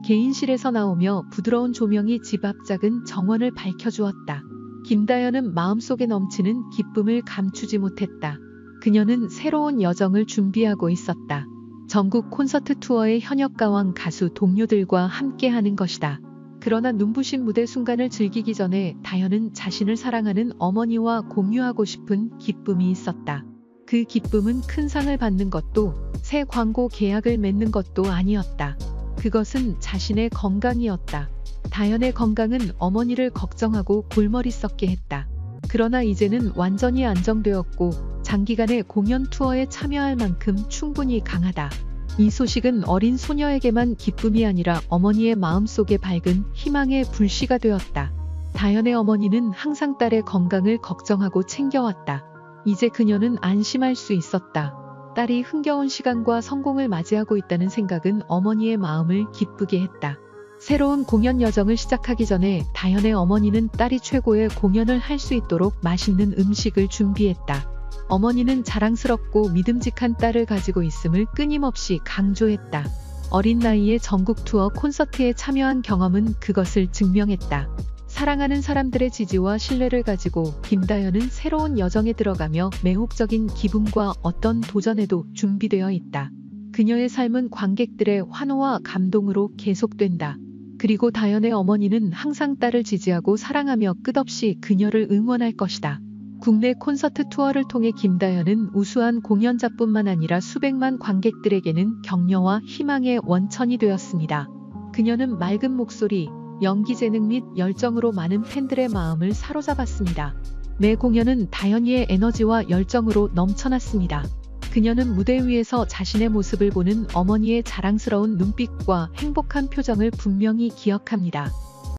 개인실에서 나오며 부드러운 조명이 집 앞 작은 정원을 밝혀주었다. 김다연은 마음속에 넘치는 기쁨을 감추지 못했다. 그녀는 새로운 여정을 준비하고 있었다. 전국 콘서트 투어의 현역가왕 가수 동료들과 함께하는 것이다. 그러나 눈부신 무대 순간을 즐기기 전에 다연은 자신을 사랑하는 어머니와 공유하고 싶은 기쁨이 있었다. 그 기쁨은 큰 상을 받는 것도 새 광고 계약을 맺는 것도 아니었다. 그것은 자신의 건강이었다. 다연의 건강은 어머니를 걱정하고 골머리 썩게 했다. 그러나 이제는 완전히 안정되었고 장기간의 공연 투어에 참여할 만큼 충분히 강하다. 이 소식은 어린 소녀에게만 기쁨이 아니라 어머니의 마음속에 밝은 희망의 불씨가 되었다. 다연의 어머니는 항상 딸의 건강을 걱정하고 챙겨왔다. 이제 그녀는 안심할 수 있었다. 딸이 흥겨운 시간과 성공을 맞이하고 있다는 생각은 어머니의 마음을 기쁘게 했다. 새로운 공연 여정을 시작하기 전에 다연의 어머니는 딸이 최고의 공연을 할 수 있도록 맛있는 음식을 준비했다. 어머니는 자랑스럽고 믿음직한 딸을 가지고 있음을 끊임없이 강조했다. 어린 나이에 전국 투어 콘서트에 참여한 경험은 그것을 증명했다. 사랑하는 사람들의 지지와 신뢰를 가지고 김다연은 새로운 여정에 들어가며 매혹적인 기분과 어떤 도전에도 준비되어 있다. 그녀의 삶은 관객들의 환호와 감동으로 계속된다. 그리고 다연의 어머니는 항상 딸을 지지하고 사랑하며 끝없이 그녀를 응원할 것이다. 국내 콘서트 투어를 통해 김다연은 우수한 공연자뿐만 아니라 수백만 관객들에게는 격려와 희망의 원천이 되었습니다. 그녀는 맑은 목소리, 연기 재능 및 열정으로 많은 팬들의 마음을 사로잡았습니다. 매 공연은 다연이의 에너지와 열정으로 넘쳐났습니다. 그녀는 무대 위에서 자신의 모습을 보는 어머니의 자랑스러운 눈빛과 행복한 표정을 분명히 기억합니다.